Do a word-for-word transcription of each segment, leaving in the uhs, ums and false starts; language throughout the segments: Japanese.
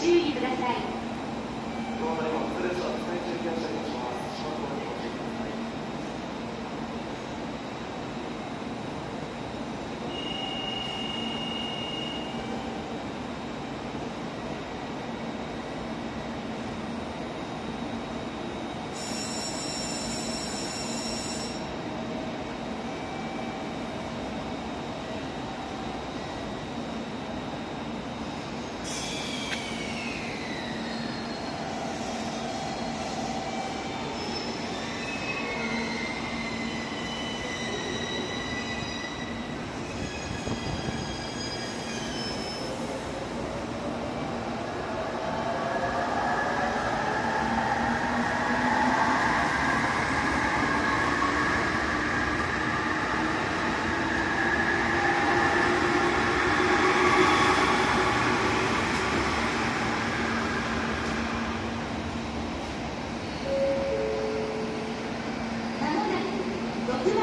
注意ください。 このためのストレスは使い中継をしています。島の方にご注意ください。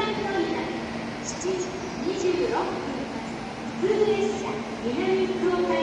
しちじにじゅうろっぷん発普通列車南福岡